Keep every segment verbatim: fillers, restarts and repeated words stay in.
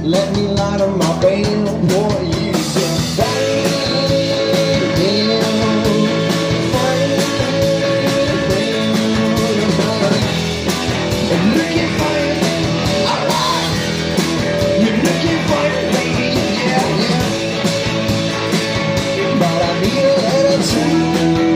let me light on my veil. Boy, you said fire, baby, fire, baby. And looking fire, alright. You're looking fire, baby, yeah, yeah. But I need a little time.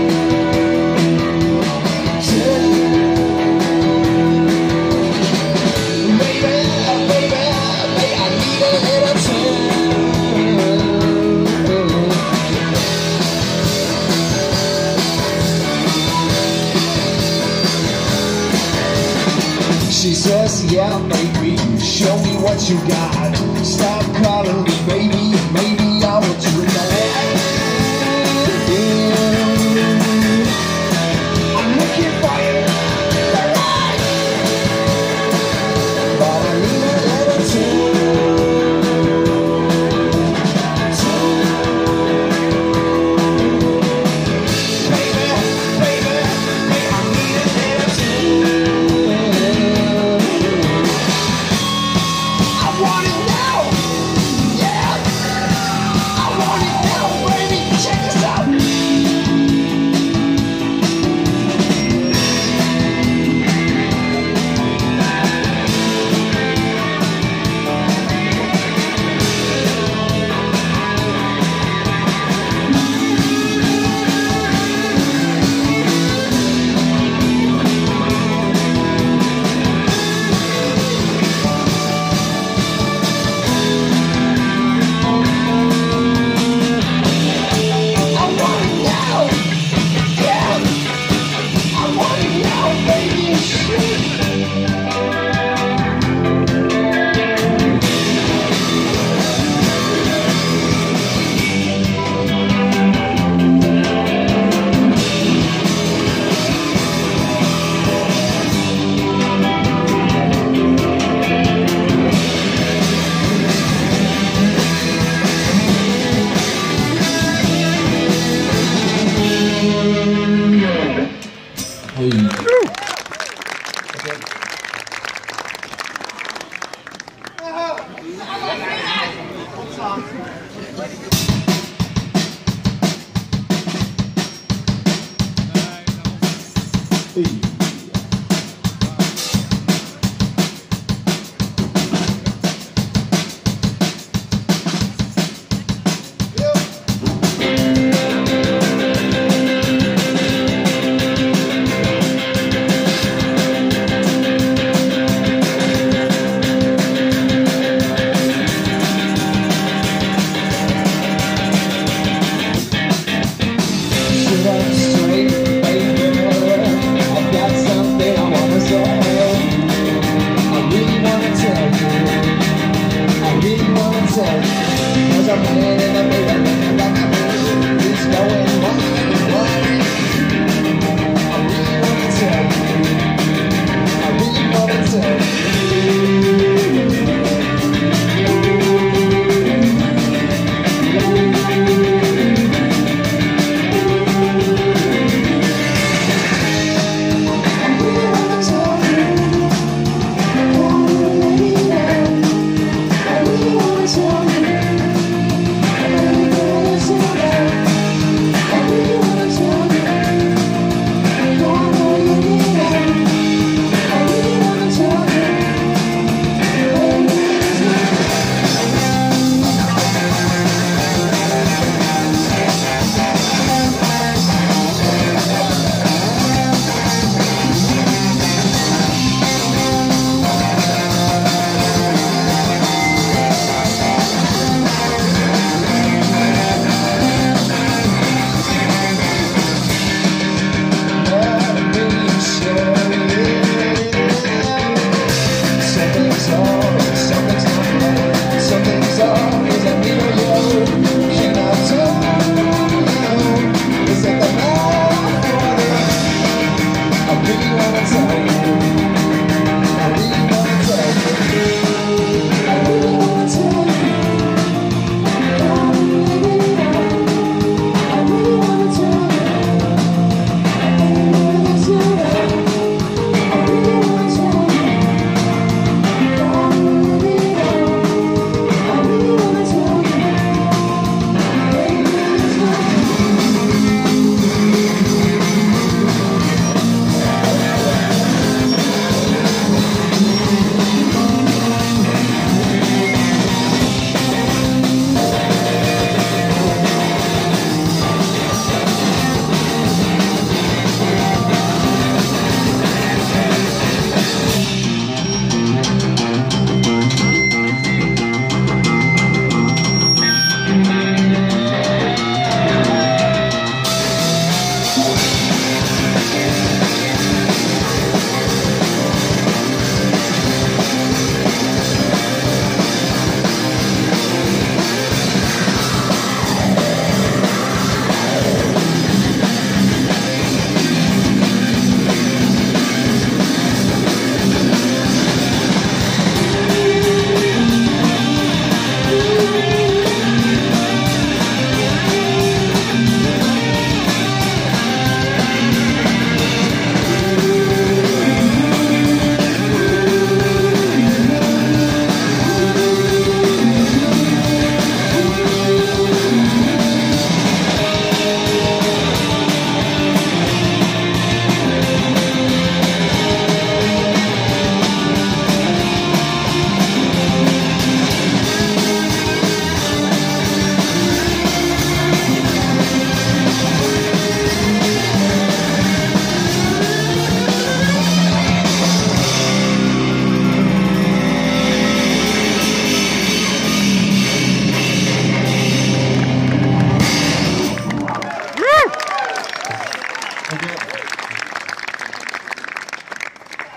She says, yeah, baby, show me what you got. Stop calling me baby, maybe I will treat that. I'm looking for you, alright. But I need a little time. Baby, baby, baby, I need a little time. I want it now, yeah. I want it now, baby. Check this out. Straight, baby, I've got you.